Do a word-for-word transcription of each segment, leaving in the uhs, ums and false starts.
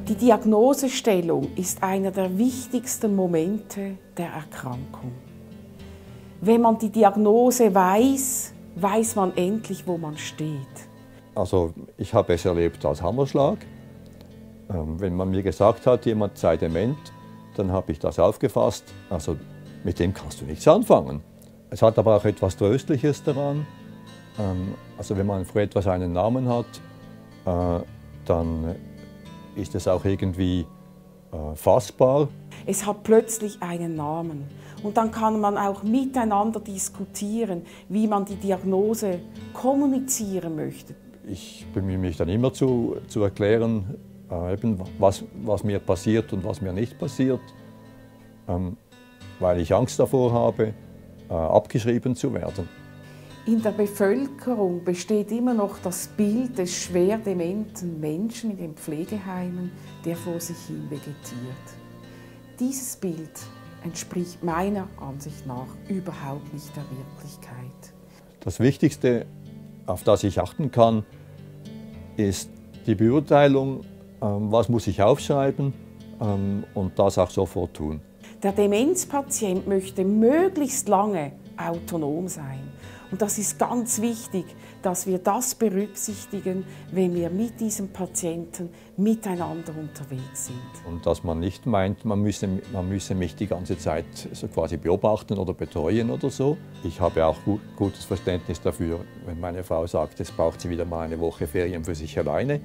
Die Diagnosestellung ist einer der wichtigsten Momente der Erkrankung. Wenn man die Diagnose weiß, weiß man endlich, wo man steht. Also ich habe es erlebt als Hammerschlag. Ähm, wenn man mir gesagt hat, jemand sei dement, dann habe ich das aufgefasst. Also mit dem kannst du nichts anfangen. Es hat aber auch etwas Tröstliches daran. Ähm, also wenn man für etwas einen Namen hat, äh, dann ist es auch irgendwie äh, fassbar. Es hat plötzlich einen Namen und dann kann man auch miteinander diskutieren, wie man die Diagnose kommunizieren möchte. Ich bemühe mich dann immer zu, zu erklären, äh, eben was, was mir passiert und was mir nicht passiert, ähm, weil ich Angst davor habe, äh, abgeschrieben zu werden. In der Bevölkerung besteht immer noch das Bild des schwer dementen Menschen in den Pflegeheimen, der vor sich hin vegetiert. Dieses Bild entspricht meiner Ansicht nach überhaupt nicht der Wirklichkeit. Das Wichtigste, auf das ich achten kann, ist die Beurteilung, was muss ich aufschreiben und das auch sofort tun. Der Demenzpatient möchte möglichst lange autonom sein. Und das ist ganz wichtig, dass wir das berücksichtigen, wenn wir mit diesem Patienten miteinander unterwegs sind. Und dass man nicht meint, man müsse, man müsse mich die ganze Zeit so quasi beobachten oder betreuen oder so. Ich habe auch gut, gutes Verständnis dafür, wenn meine Frau sagt, jetzt braucht sie wieder mal eine Woche Ferien für sich alleine.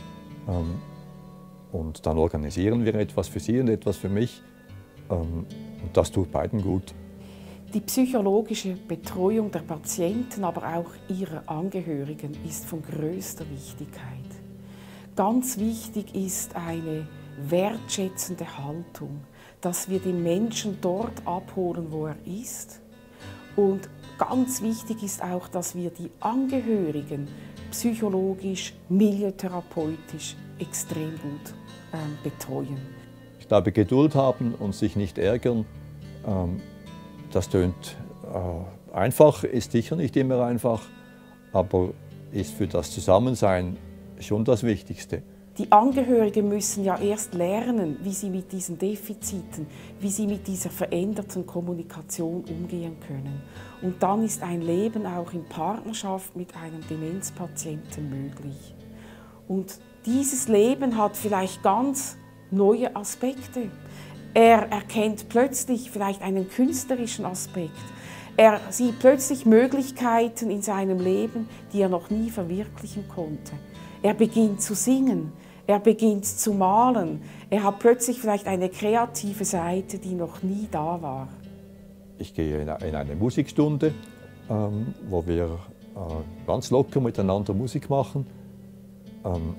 Und dann organisieren wir etwas für sie und etwas für mich. Und das tut beiden gut. Die psychologische Betreuung der Patienten, aber auch ihrer Angehörigen ist von größter Wichtigkeit. Ganz wichtig ist eine wertschätzende Haltung, dass wir den Menschen dort abholen, wo er ist. Und ganz wichtig ist auch, dass wir die Angehörigen psychologisch, milieuterapeutisch extrem gut äh, betreuen. Ich glaube, Geduld haben und sich nicht ärgern, ähm, das tönt äh, einfach, ist sicher nicht immer einfach, aber ist für das Zusammensein schon das Wichtigste. Die Angehörigen müssen ja erst lernen, wie sie mit diesen Defiziten, wie sie mit dieser veränderten Kommunikation umgehen können. Und dann ist ein Leben auch in Partnerschaft mit einem Demenzpatienten möglich. Und dieses Leben hat vielleicht ganz neue Aspekte. Er erkennt plötzlich vielleicht einen künstlerischen Aspekt. Er sieht plötzlich Möglichkeiten in seinem Leben, die er noch nie verwirklichen konnte. Er beginnt zu singen, er beginnt zu malen. Er hat plötzlich vielleicht eine kreative Seite, die noch nie da war. Ich gehe in eine Musikstunde, ähm, wo wir äh, ganz locker miteinander Musik machen. Ähm,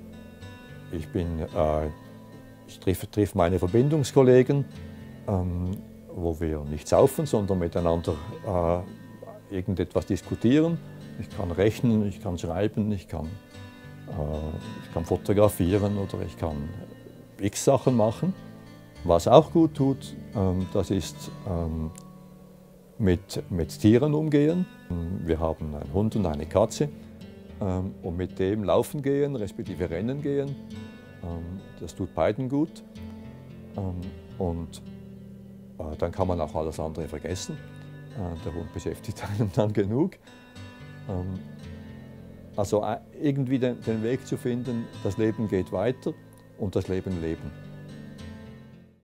ich bin äh, Ich treffe, treffe meine Verbindungskollegen, ähm, wo wir nicht saufen, sondern miteinander äh, irgendetwas diskutieren. Ich kann rechnen, ich kann schreiben, ich kann, äh, ich kann fotografieren oder ich kann x Sachen machen. Was auch gut tut, ähm, das ist ähm, mit, mit Tieren umgehen. Wir haben einen Hund und eine Katze ähm, und mit dem laufen gehen, respektive rennen gehen. Das tut beiden gut und dann kann man auch alles andere vergessen. Der Hund beschäftigt einen dann genug. Also irgendwie den Weg zu finden, das Leben geht weiter und das Leben leben.